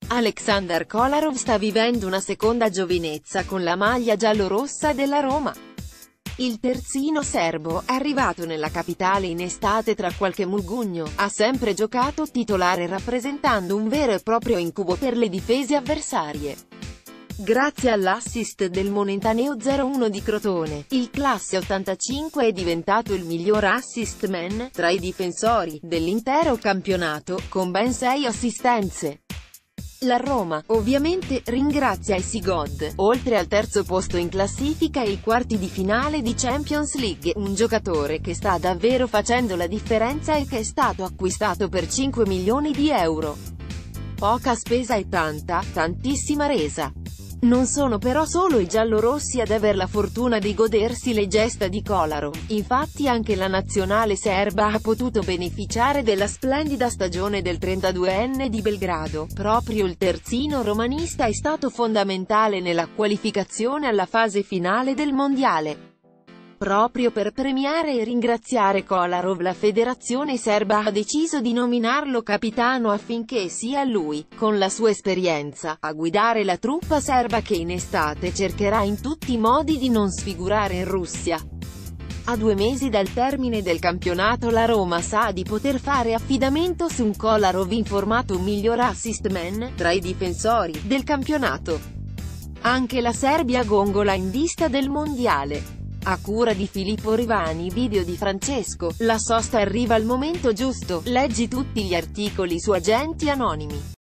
Aleksandar Kolarov sta vivendo una seconda giovinezza con la maglia giallorossa della Roma. Il terzino serbo, arrivato nella capitale in estate tra qualche mugugno, ha sempre giocato titolare rappresentando un vero e proprio incubo per le difese avversarie. Grazie all'assist del momentaneo 0-1 di Crotone, il classe 85 è diventato il miglior assist man tra i difensori dell'intero campionato, con ben 6 assistenze. La Roma, ovviamente, ringrazia Isigod, oltre al terzo posto in classifica e i quarti di finale di Champions League, un giocatore che sta davvero facendo la differenza e che è stato acquistato per 5 milioni di euro. Poca spesa e tantissima resa. Non sono però solo i giallorossi ad aver la fortuna di godersi le gesta di Kolarov, infatti anche la nazionale serba ha potuto beneficiare della splendida stagione del 32enne di Belgrado. Proprio il terzino romanista è stato fondamentale nella qualificazione alla fase finale del mondiale. Proprio per premiare e ringraziare Kolarov, la federazione serba ha deciso di nominarlo capitano affinché sia lui, con la sua esperienza, a guidare la truppa serba che in estate cercherà in tutti i modi di non sfigurare in Russia. A 2 mesi dal termine del campionato la Roma sa di poter fare affidamento su un Kolarov in formato miglior assist man tra i difensori del campionato. Anche la Serbia gongola in vista del mondiale. A cura di Filippo Rivani, video di Francesco, la sosta arriva al momento giusto, leggi tutti gli articoli su Agenti Anonimi.